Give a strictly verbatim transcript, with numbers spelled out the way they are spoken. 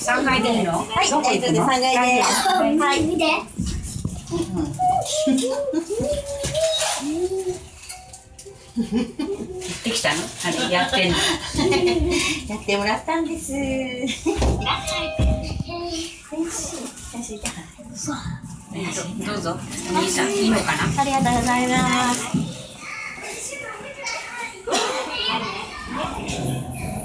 三階でいいの？ はい、大丈夫です。三階で。はい、見て。 行ってきたの？あれやってんの？ やってもらったんです。 どうぞ。お兄さんいいのかな？ ありがとうございます。